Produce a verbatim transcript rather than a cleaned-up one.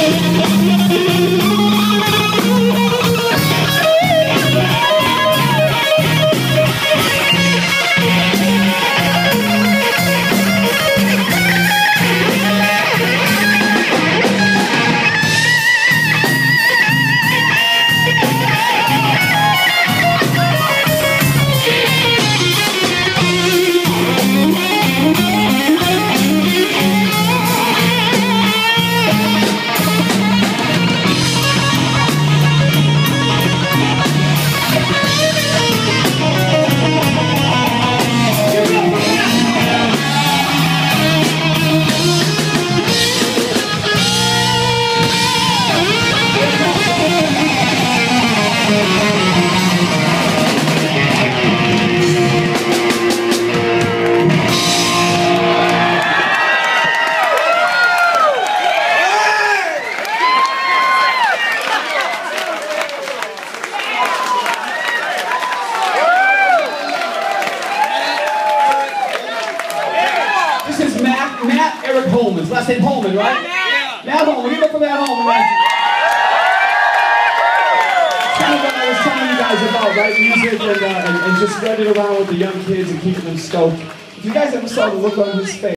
Holmen. His last name Holmen, right? Yeah. Matt Holmen. Give it up for Matt Holmen, man. It's kind of what I was telling you guys about, right? Music and, uh, and, and just spreading it around with the young kids and keeping them stoked. If you guys ever saw the look on his face,